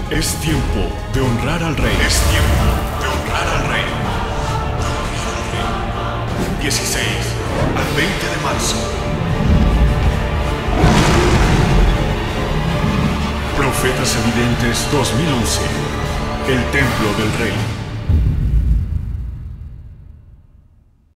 Es tiempo de honrar al rey. Es tiempo de honrar al rey. 16 al 20 de marzo. Profetas Evidentes 2011. El Templo del Rey.